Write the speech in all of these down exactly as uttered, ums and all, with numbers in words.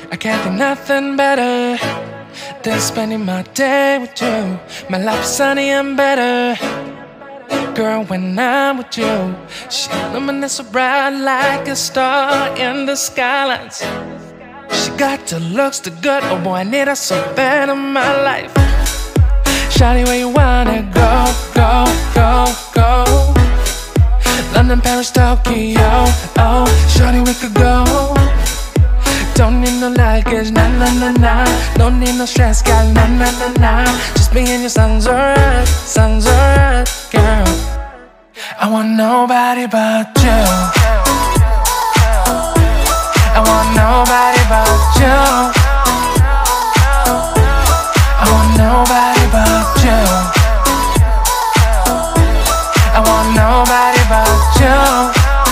I can't think nothing better than spending my day with you. My life is sunny and better, girl, when I'm with you. She illuminates so bright like a star in the skylines. She got the looks, the good, oh boy, I need her so bad in my life. Shawty, where you wanna go, go, go, go? London, Paris, Tokyo, oh, shawty, we could go. Don't need no luggage, nah, nah, nah, nah. Don't need no stress, girl, nah, nah, nah, nah. Just me and you sounds alright, sounds alright, girl. I want nobody but you. I want nobody but you. I want nobody but you. I want nobody but you.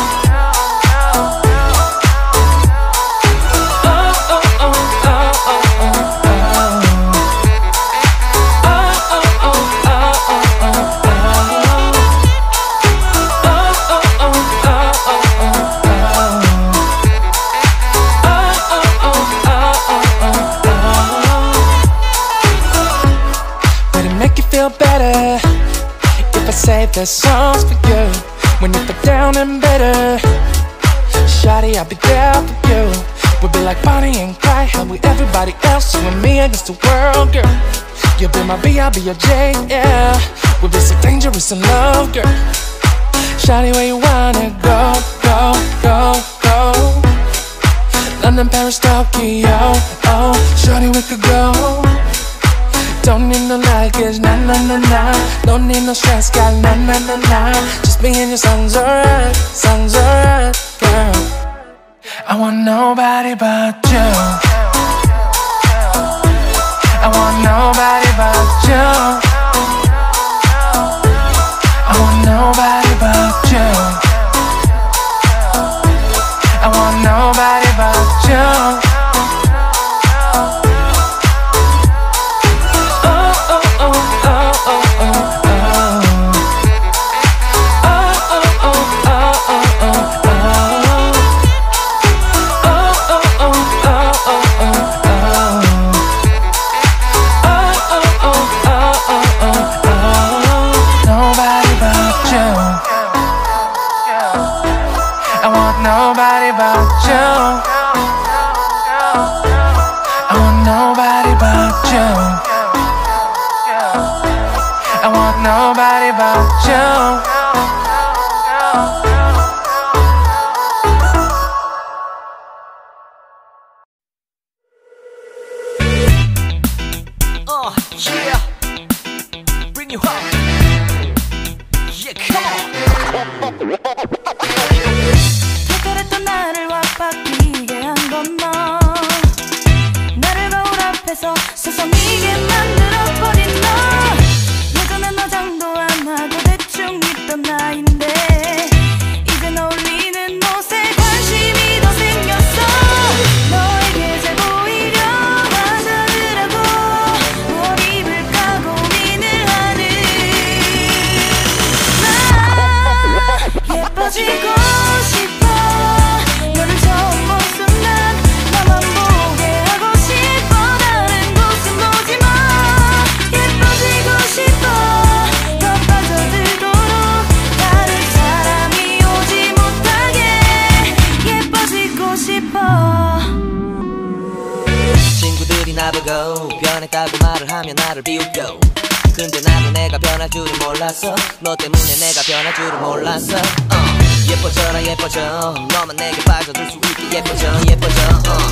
Feel better if I say the songs for you. When you feel down and bitter, shawty, I'll be there for you. We'll be like Bonnie and Clyde, how with everybody else, you and me against the world, girl. You'll be my B, I'll be your J, yeah. We'll be so dangerous in love, girl. Shawty, where you wanna go, go, go, go? London, Paris, Tokyo, oh, shawty, we could go. Don't need no luggage, nah, nah, nah, nah. Don't need no stress, girl, nah, nah, nah, nah. Just me and you sounds alright, sounds alright, girl. I want nobody but you. I want nobody but you. I want nobody but you. I want nobody but you. Nobody but you. I want nobody but you. I want nobody but you. Uh, yeah. Bring you home. Yeah, come on. 나를 와바뀌게 한 건 너. 나를 거울 앞에서 서성이게 만들어버린 너. 예전엔 화장도 안 하고 대충 입던 나인데 이젠 어울리는 옷에 관심이 더 생겼어. 너에게 잘 보이려 화장을 하고 뭘 입을까 고민을 하는 나. 예뻐지고 싶어. 나보고 변했다고 말을 하면 나를 비웃겨. 근데 나도 내가 변할 줄은 몰랐어. 너 때문에 내가 변할 줄은 몰랐어. uh, 예뻐져라 예뻐져. 너만 내게 빠져들 수 있게 예뻐져 예뻐져. uh.